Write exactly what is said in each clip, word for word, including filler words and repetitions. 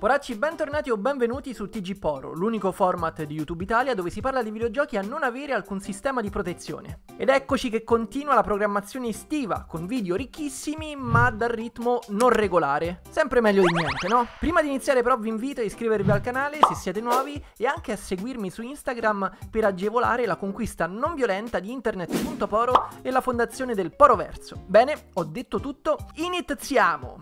Poracci, bentornati o benvenuti su T G Poro, l'unico format di YouTube Italia dove si parla di videogiochi a non avere alcun sistema di protezione. Ed eccoci che continua la programmazione estiva, con video ricchissimi ma dal ritmo non regolare. Sempre meglio di niente, no? Prima di iniziare però vi invito a iscrivervi al canale se siete nuovi e anche a seguirmi su Instagram per agevolare la conquista non violenta di internet punto poro e la fondazione del Poroverso. Bene, ho detto tutto, iniziamo!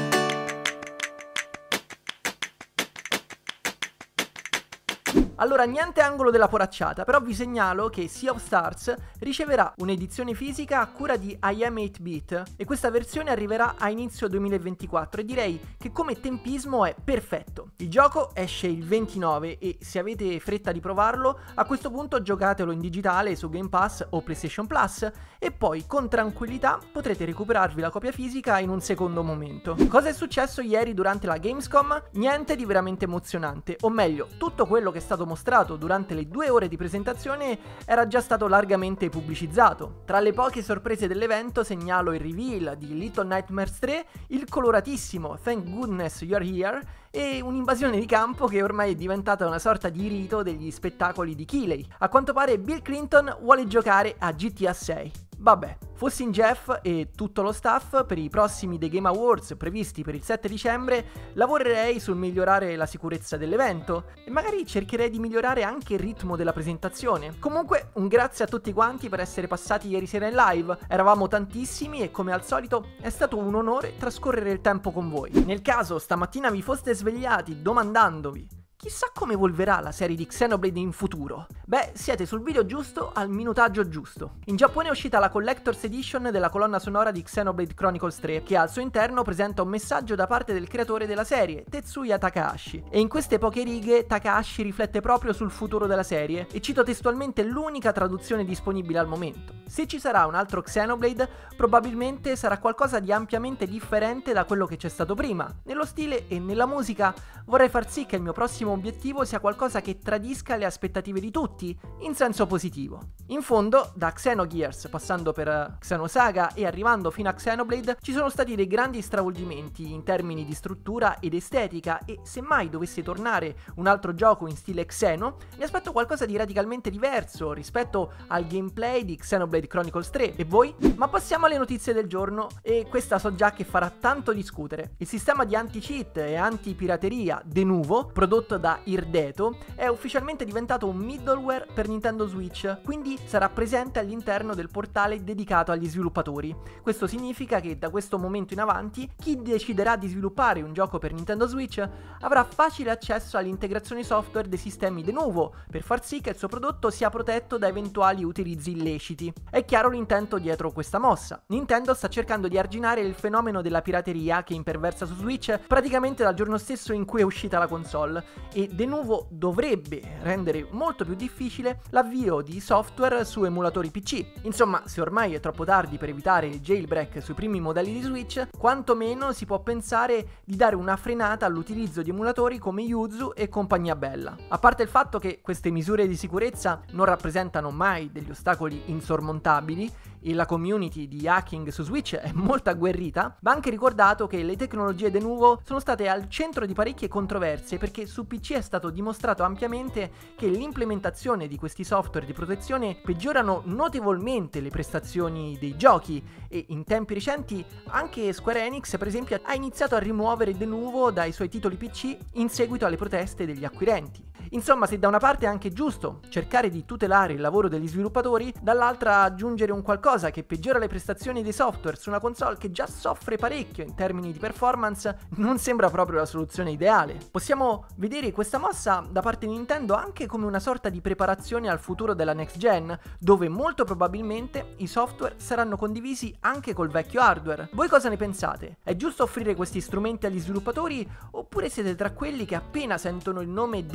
Allora, niente angolo della poracciata, però vi segnalo che Sea of Stars riceverà un'edizione fisica a cura di I am otto bit e questa versione arriverà a inizio duemilaventiquattro e direi che come tempismo è perfetto. Il gioco esce il ventinove e se avete fretta di provarlo, a questo punto giocatelo in digitale su Game Pass o PlayStation Plus e poi con tranquillità potrete recuperarvi la copia fisica in un secondo momento. Cosa è successo ieri durante la Gamescom? Niente di veramente emozionante, o meglio, tutto quello che è stato mostrato durante le due ore di presentazione era già stato largamente pubblicizzato. Tra le poche sorprese dell'evento segnalo il reveal di Little Nightmares tre, il coloratissimo Thank Goodness You're Here e un'invasione di campo che ormai è diventata una sorta di rito degli spettacoli di Keighley. A quanto pare Bill Clinton vuole giocare a G T A sei. Vabbè, fossi in Jeff e tutto lo staff per i prossimi The Game Awards previsti per il sette dicembre lavorerei sul migliorare la sicurezza dell'evento e magari cercherei di migliorare anche il ritmo della presentazione. Comunque un grazie a tutti quanti per essere passati ieri sera in live, eravamo tantissimi e come al solito è stato un onore trascorrere il tempo con voi. Nel caso stamattina vi foste svegliati domandandovi chissà come evolverà la serie di Xenoblade in futuro? Beh, siete sul video giusto al minutaggio giusto. In Giappone è uscita la Collector's Edition della colonna sonora di Xenoblade Chronicles tre, che al suo interno presenta un messaggio da parte del creatore della serie, Tetsuya Takahashi. E in queste poche righe Takahashi riflette proprio sul futuro della serie, e cito testualmente l'unica traduzione disponibile al momento. Se ci sarà un altro Xenoblade, probabilmente sarà qualcosa di ampiamente differente da quello che c'è stato prima. Nello stile e nella musica vorrei far sì che il mio prossimo obiettivo sia qualcosa che tradisca le aspettative di tutti, in senso positivo. In fondo, da Xenogears passando per Xenosaga e arrivando fino a Xenoblade, ci sono stati dei grandi stravolgimenti in termini di struttura ed estetica e se mai dovesse tornare un altro gioco in stile Xeno, mi aspetto qualcosa di radicalmente diverso rispetto al gameplay di Xenoblade Chronicles tre. E voi? Ma passiamo alle notizie del giorno e questa so già che farà tanto discutere. Il sistema di anti-cheat e anti-pirateria Denuvo, prodotto da Irdeto, è ufficialmente diventato un middleware per Nintendo Switch, quindi sarà presente all'interno del portale dedicato agli sviluppatori. Questo significa che da questo momento in avanti chi deciderà di sviluppare un gioco per Nintendo Switch avrà facile accesso all'integrazione software dei sistemi Denuvo per far sì che il suo prodotto sia protetto da eventuali utilizzi illeciti. È chiaro l'intento dietro questa mossa. Nintendo sta cercando di arginare il fenomeno della pirateria che imperversa su Switch praticamente dal giorno stesso in cui è uscita la console e Denuvo dovrebbe rendere molto più difficile l'avvio di software su emulatori P C. Insomma, se ormai è troppo tardi per evitare il jailbreak sui primi modelli di Switch, quantomeno si può pensare di dare una frenata all'utilizzo di emulatori come Yuzu e compagnia bella. A parte il fatto che queste misure di sicurezza non rappresentano mai degli ostacoli insormontabili e la community di hacking su Switch è molto agguerrita, va anche ricordato che le tecnologie Denuvo sono state al centro di parecchie controversie perché su P C è stato dimostrato ampiamente che l'implementazione di questi software di protezione peggiorano notevolmente le prestazioni dei giochi e in tempi recenti anche Square Enix per esempio ha iniziato a rimuovere Denuvo dai suoi titoli P C in seguito alle proteste degli acquirenti. Insomma, se da una parte è anche giusto cercare di tutelare il lavoro degli sviluppatori, dall'altra aggiungere un qualcosa che peggiora le prestazioni dei software su una console che già soffre parecchio in termini di performance non sembra proprio la soluzione ideale. Possiamo vedere questa mossa da parte di Nintendo anche come una sorta di preparazione al futuro della next gen, dove molto probabilmente i software saranno condivisi anche col vecchio hardware. Voi cosa ne pensate? È giusto offrire questi strumenti agli sviluppatori oppure siete tra quelli che appena sentono il nome Denuvo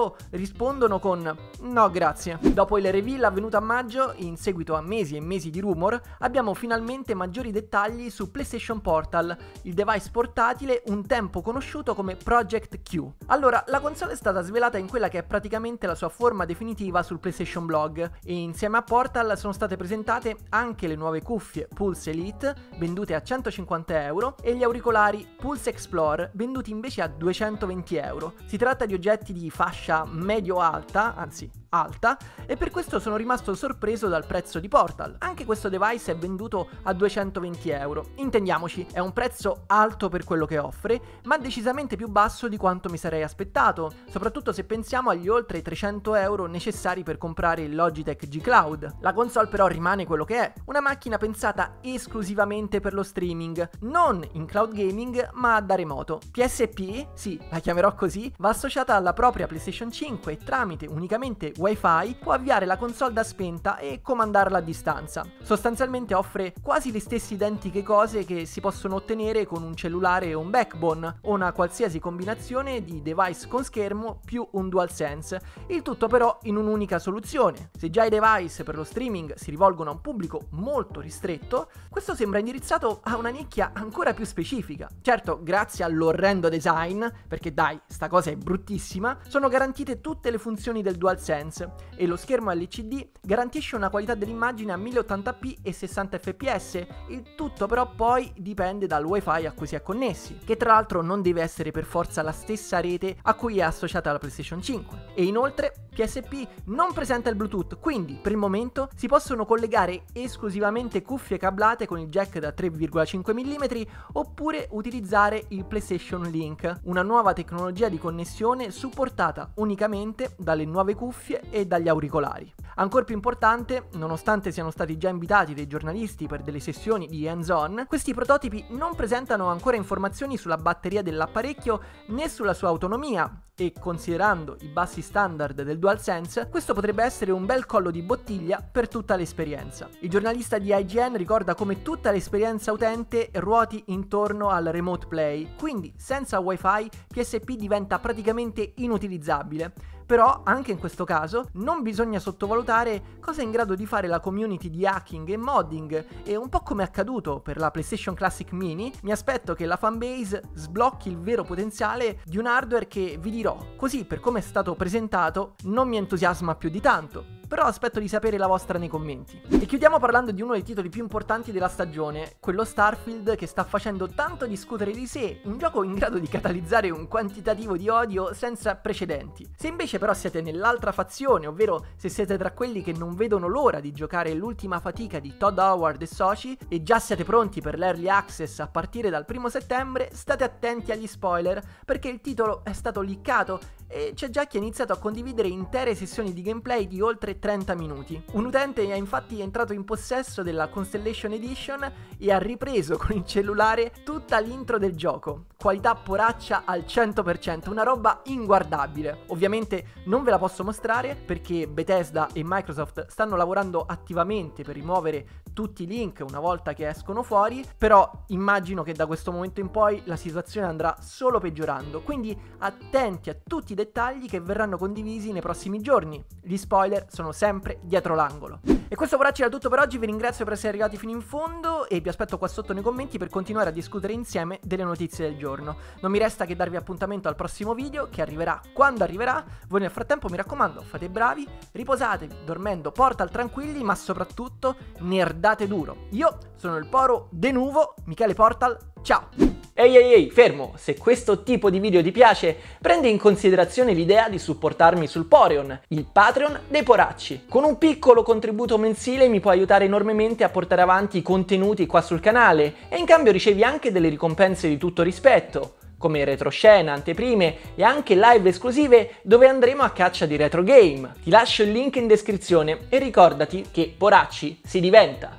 gioco rispondono con no grazie. Dopo il reveal avvenuto a maggio, in seguito a mesi e mesi di rumor, abbiamo finalmente maggiori dettagli su PlayStation Portal, il device portatile un tempo conosciuto come Project Q. Allora, la console è stata svelata in quella che è praticamente la sua forma definitiva sul PlayStation Blog e insieme a Portal sono state presentate anche le nuove cuffie Pulse Elite, vendute a centocinquanta euro, e gli auricolari Pulse Explore, venduti invece a duecentoventi euro. Si tratta di oggetti di fascia medio-alta, anzi alta, e per questo sono rimasto sorpreso dal prezzo di Portal. Anche questo device è venduto a duecentoventi euro. Intendiamoci, è un prezzo alto per quello che offre, ma decisamente più basso di quanto mi sarei aspettato, soprattutto se pensiamo agli oltre trecento euro necessari per comprare il Logitech G Cloud. La console però rimane quello che è, una macchina pensata esclusivamente per lo streaming, non in cloud gaming ma da remoto. P S P, sì, la chiamerò così, va associata alla propria PlayStation cinque e tramite unicamente Wi-Fi può avviare la console da spenta e comandarla a distanza. Sostanzialmente offre quasi le stesse identiche cose che si possono ottenere con un cellulare o un backbone o una qualsiasi combinazione di device con schermo più un DualSense, il tutto però in un'unica soluzione. Se già i device per lo streaming si rivolgono a un pubblico molto ristretto, questo sembra indirizzato a una nicchia ancora più specifica. Certo, grazie all'orrendo design, perché dai, sta cosa è bruttissima, sono garantite tutte le funzioni del DualSense e lo schermo L C D garantisce una qualità dell'immagine a mille ottanta p e sessanta f p s, il tutto però poi dipende dal Wi-Fi a cui si è connessi, che tra l'altro non deve essere per forza la stessa rete a cui è associata la PlayStation cinque. E inoltre P S P non presenta il Bluetooth, quindi per il momento si possono collegare esclusivamente cuffie cablate con il jack da tre virgola cinque millimetri oppure utilizzare il PlayStation Link, una nuova tecnologia di connessione supportata unicamente dalle nuove cuffie e dagli auricolari. Ancora più importante, nonostante siano stati già invitati dei giornalisti per delle sessioni di hands-on, questi prototipi non presentano ancora informazioni sulla batteria dell'apparecchio né sulla sua autonomia e, considerando i bassi standard del DualSense, questo potrebbe essere un bel collo di bottiglia per tutta l'esperienza. Il giornalista di I G N ricorda come tutta l'esperienza utente ruoti intorno al remote play, quindi senza Wi-Fi P S P diventa praticamente inutilizzabile. Però anche in questo caso non bisogna sottovalutare cosa è in grado di fare la community di hacking e modding, e un po' come è accaduto per la PlayStation Classic Mini, mi aspetto che la fanbase sblocchi il vero potenziale di un hardware che, vi dirò, così per come è stato presentato non mi entusiasma più di tanto. Però aspetto di sapere la vostra nei commenti. E chiudiamo parlando di uno dei titoli più importanti della stagione, quello Starfield, che sta facendo tanto discutere di sé, un gioco in grado di catalizzare un quantitativo di odio senza precedenti. Se invece però siete nell'altra fazione, ovvero se siete tra quelli che non vedono l'ora di giocare l'ultima fatica di Todd Howard e soci e già siete pronti per l'early access a partire dal primo settembre, state attenti agli spoiler, perché il titolo è stato leakato e c'è già chi ha iniziato a condividere intere sessioni di gameplay di oltre trenta minuti. Un utente è infatti entrato in possesso della Constellation Edition e ha ripreso con il cellulare tutta l'intro del gioco. Qualità poraccia al cento per cento, una roba inguardabile. Ovviamente non ve la posso mostrare perché Bethesda e Microsoft stanno lavorando attivamente per rimuovere tutti i link una volta che escono fuori, però immagino che da questo momento in poi la situazione andrà solo peggiorando, quindi attenti a tutti i dettagli che verranno condivisi nei prossimi giorni. Gli spoiler sono sempre dietro l'angolo. E questo poracci era tutto per oggi, vi ringrazio per essere arrivati fino in fondo e vi aspetto qua sotto nei commenti per continuare a discutere insieme delle notizie del giorno. Non mi resta che darvi appuntamento al prossimo video che arriverà quando arriverà. Voi nel frattempo mi raccomando, fate bravi, riposatevi dormendo Portal tranquilli, ma soprattutto nerdate duro. Io sono il Poro de Nuvo, Michele Portal, ciao! Ehi ehi ehi, fermo! Se questo tipo di video ti piace, prendi in considerazione l'idea di supportarmi sul Poreon, il Patreon dei poracci. Con un piccolo contributo mensile mi puoi aiutare enormemente a portare avanti i contenuti qua sul canale e in cambio ricevi anche delle ricompense di tutto rispetto, come retroscena, anteprime e anche live esclusive dove andremo a caccia di retro game. Ti lascio il link in descrizione e ricordati che poracci si diventa.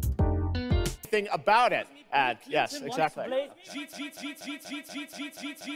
About it. Uh, yes, exactly.